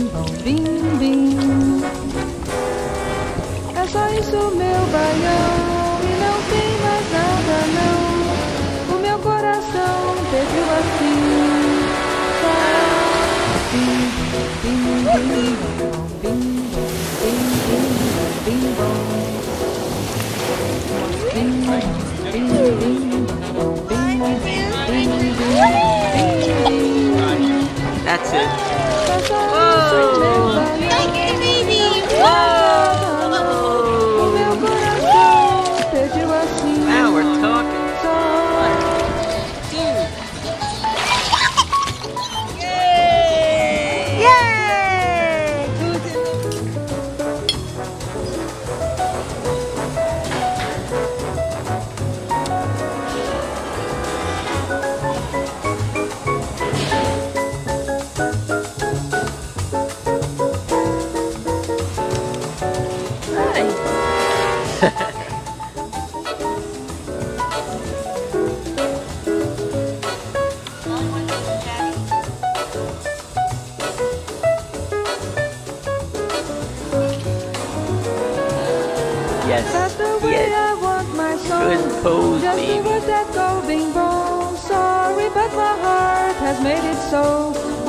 bim, bim. É só isso, meu baião, e não tem mais nada não. O meu coração pediu assim. Só bim, bim, bim, bim, bim, bim, bim, bim, bim, bim, bim. That's it. Whoa! Thank you, baby! Whoa! Now we're talking. Yay! Yay! Yes. That's the way Yes. I want my song. Good pose, Just the baby. words that go bing bong. Sorry, but my heart has made it so.